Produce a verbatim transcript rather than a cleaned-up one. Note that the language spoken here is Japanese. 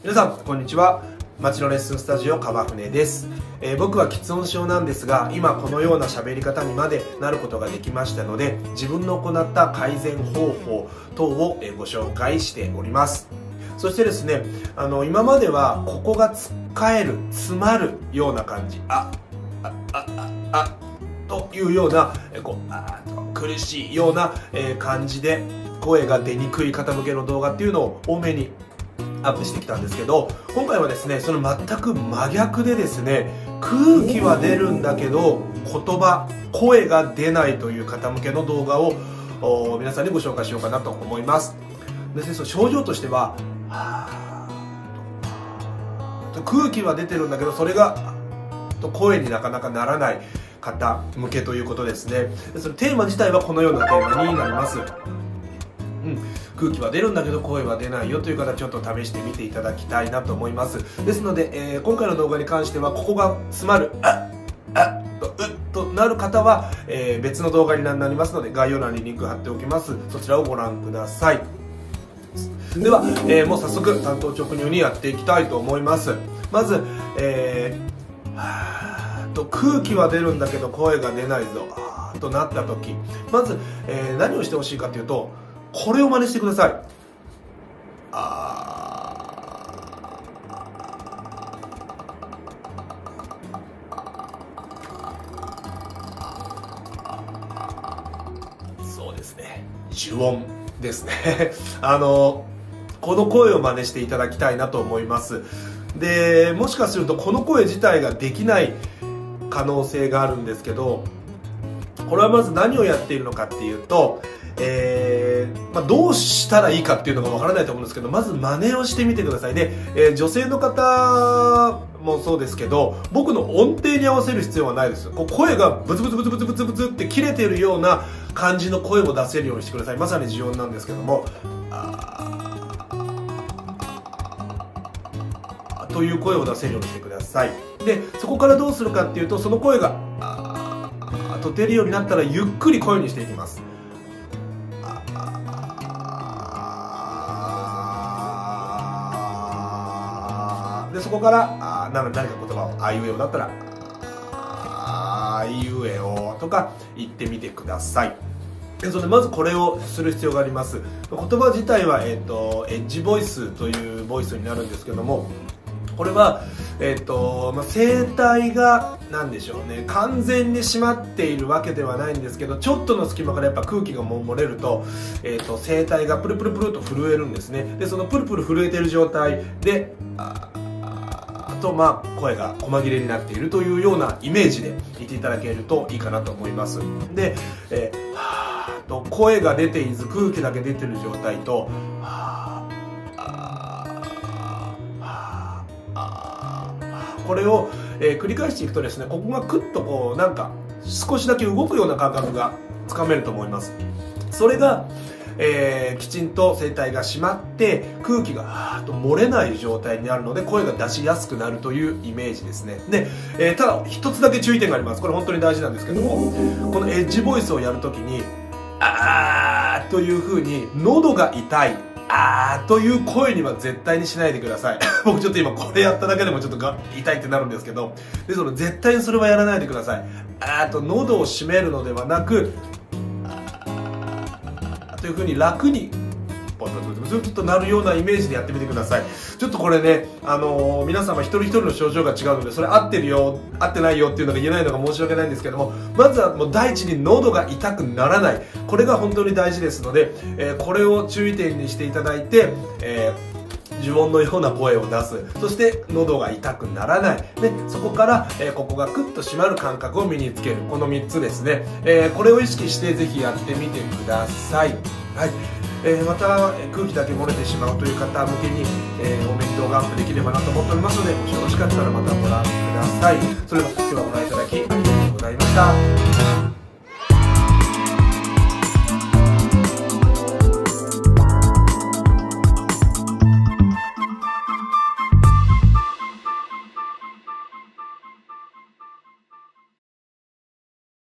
皆さんこんにちは。町のレッスンスタジオ川船です、えー、僕は喫音症なんですが、今このような喋り方にまでなることができましたので、自分の行った改善方法等をご紹介しております。そしてですね、あの今まではここがつっかえる、詰まるような感じ、あああああというようなこうあと苦しいような感じで声が出にくい方向けの動画っていうのを多めにアップしてきたんですけど、今回はですねその全く真逆でですね、空気は出るんだけど言葉声が出ないという方向けの動画を皆さんにご紹介しようかなと思います。で、その症状としては空気は出てるんだけどそれが声になかなかならない方向けということですね。でそのテーマ自体はこのようなテーマになります。うん、空気は出るんだけど声は出ないよという方、ちょっと試してみていただきたいなと思います。ですので、えー、今回の動画に関してはここが詰まるああとうっとなる方は、えー、別の動画になりますので、概要欄にリンク貼っておきます。そちらをご覧ください。では、えー、もう早速単刀直入にやっていきたいと思います。まず、えー、はーと空気は出るんだけど声が出ないぞあーとなった時、まず、えー、何をしてほしいかというと、これを真似してください。あそうですね、呪音ですねあのこの声を真似していただきたいなと思います。でもしかするとこの声自体ができない可能性があるんですけど、これはまず何をやっているのかっていうと、えーまあ、どうしたらいいかっていうのがわからないと思うんですけど、まず真似をしてみてください。で、えー、女性の方もそうですけど、僕の音程に合わせる必要はないです。こう声がブツブツブツブツブツブツって切れてるような感じの声を出せるようにしてください。まさに呪音なんですけども、あという声を出せるようにしてください。でそこからどうするかっていうと、その声があーと出るようになったらゆっくり声にしていきます。でそこからあ何か言葉をあいうえおだったらあいうえおとか言ってみてください。でそれでまずこれをする必要があります。言葉自体は、えーと、エッジボイスというボイスになるんですけども、これは、えーとまあ、声帯が何でしょうね、完全に閉まっているわけではないんですけど、ちょっとの隙間からやっぱ空気がもう漏れると、えーと声帯がプルプルプルと震えるんですね。でそのプルプル震えている状態であとまあ声が細切れになっているというようなイメージで言っていただけるといいかなと思います。で、えー、はーと声が出ていず空気だけ出てる状態と、はーあーはーあーこれを、えー、繰り返していくとですね、ここがクッとこうなんか少しだけ動くような感覚がつかめると思います。それがえー、きちんと声帯が閉まって空気がはーっと漏れない状態になるので、声が出しやすくなるというイメージですね。で、えー、ただ一つだけ注意点があります。これ本当に大事なんですけども、このエッジボイスをやるときにあーという風に喉が痛いあーという声には絶対にしないでください僕ちょっと今これやっただけでもちょっとが痛いってなるんですけど、でその絶対にそれはやらないでください。あーと喉を閉めるのではなく、という風に楽にポンポンポンポンとなるようなイメージでやってみてください。ちょっとこれね、あのー、皆様一人一人の症状が違うので、それ合ってるよ合ってないよっていうのが言えないのが申し訳ないんですけども、まずはもう第一に喉が痛くならない、これが本当に大事ですので、えー、これを注意点にしていただいて、えー呪音のような声を出す、そして喉が痛くならない、でそこから、えー、ここがクッと締まる感覚を身につける、このみっつですね、えー、これを意識してぜひやってみてください。はい、えー、また空気だけ漏れてしまうという方向けに、えー、多めに動画アップできればなと思っておりますので、もしよろしかったらまたご覧ください。それでは今日はご覧いただきありがとうございました。